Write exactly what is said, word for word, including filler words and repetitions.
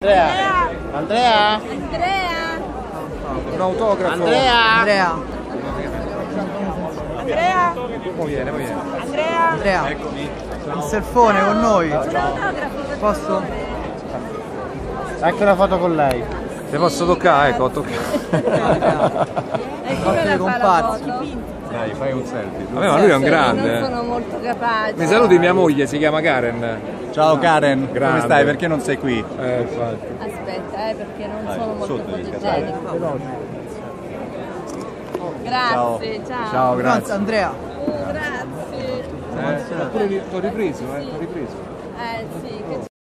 Andrea! Andrea! Andrea! Un autografo! Andrea! Andrea! Andrea! Poi viene, poi viene. Andrea! Andrea! Eccomi. Il selfone con noi! Un autografo, per Posso? favore. Anche una foto con lei. Te posso toccare? Ecco, ho toccato. E come la fa la foto? Dai, fai un selfie. Vabbè, ma lui è un grande. Non sono molto capace. Mi saluti mia moglie, si chiama Karen. Ciao Karen, Grande. come stai? Perché non sei qui? Eh, infatti. Aspetta, eh, perché non Dai, sono molto sotto devi fotogenico. Grazie, ciao. Ciao, Grazie grazie. Andrea! Oh, grazie. Eh, pure ri- t'ho ripreso, eh, t'ho ripreso. Eh sì, che